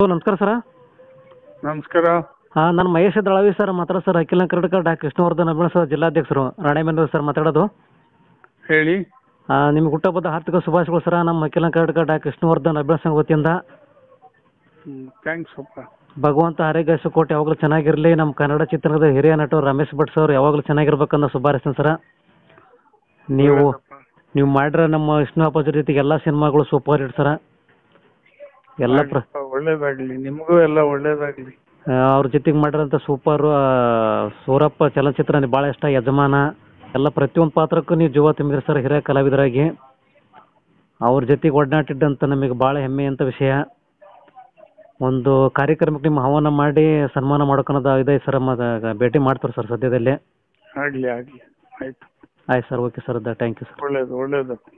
ನಮಸ್ಕಾರ ಸರ್. ನಮಸ್ಕಾರ. ಹಾಂ, ನಾನು ಮಹೇಶ್ ದಳವಿ ಸರ್ ಮಾತಾಡೋದು ಸರ್. ಅಖಿಲ ಕರ್ನಾಟಕ ಡಾ ಕೃಷ್ಣವರ್ಧನ್ ಅಭಿಮಾನಿ ಸರ್, ಜಿಲ್ಲಾಧ್ಯಕ್ಷರು ರಾಣೆಬೆನ್ನೂರು ಸರ್ ಮಾತಾಡೋದು. ಹೇಳಿ. ನಿಮ್ಗೆ ಹುಟ್ಟುಹಬ್ಬದ ಹಾರ್ದಿಕ ಶುಭಾಶಯಗಳು ಸರ್. ನಮ್ಮ ಅಖಿಲ ಕರ್ನಾಟಕ ಡಾ ಕೃಷ್ಣವರ್ಧನ್ ಅಭಿಮಾನಿ ಸಂಘ ವತಿಯಿಂದ. ಥ್ಯಾಂಕ್ಸ್ ಅಪ್ಪ. ಭಗವಂತ ಆರೋಗ್ಯ ಕೋಟೆ ಯಾವಾಗಲೂ ಚೆನ್ನಾಗಿರಲಿ. ನಮ್ಮ ಕನ್ನಡ ಚಿತ್ರದ ಹಿರಿಯ ನಟ ರಮೇಶ್ ಭಟ್ ಸರ್ ಯಾವಾಗಲೂ ಚೆನ್ನಾಗಿರ್ಬೇಕನ್ನೋ ಶುಭಾರೈಸ್ತೀನಿ ಸರ್. ನೀವು ಮಾಡಿರೋ ನಮ್ಮ ವಿಷ್ಣು ಅಪ್ಪಾಜಿ ಜೊತೆಗೆ ಎಲ್ಲ ಸಿನಿಮಾಗಳು ಸೂಪರ್ ಹಿಟ್ ಸರ್. ಎಲ್ಲ ಒಳ್ಳೇದಾಗ್ಲಿ, ನಿಮಗೂ ಎಲ್ಲ ಒಳ್ಳೇದಾಗ್ಲಿ. ಅವ್ರ ಜೊತೆಗೆ ಮಾಡಿರೋಂಥ ಸೂಪರು ಸೂರಪ್ಪ ಚಲನಚಿತ್ರ ಭಾಳ ಇಷ್ಟ. ಯಜಮಾನ ಎಲ್ಲ ಪ್ರತಿಯೊಂದು ಪಾತ್ರಕ್ಕೂ ನೀವು ಜೀವ ತುಂಬಿದ್ರಿ ಸರ್, ಹಿರಿಯ ಕಲಾವಿದರಾಗಿ. ಅವ್ರ ಜೊತೆಗೆ ಒಡನಾಟಿದ್ದಂಥ ನಮಗೆ ಭಾಳ ಹೆಮ್ಮೆಯಂಥ ವಿಷಯ. ಒಂದು ಕಾರ್ಯಕ್ರಮಕ್ಕೆ ನಿಮ್ಮ ಆಹ್ವಾನ ಮಾಡಿ ಸನ್ಮಾನ ಮಾಡ್ಕೊಳೋದು ಇದೆ ಸರ್. ಭೇಟಿ ಮಾಡ್ತಾರೆ ಸರ್ ಸದ್ಯದಲ್ಲೇ. ಆಗಲಿ ಆಗಲಿ, ಆಯ್ತು ಆಯ್ತು sir. Okay sir, thank you sir. ಒಳ್ಳೇದು ಒಳ್ಳೇದು.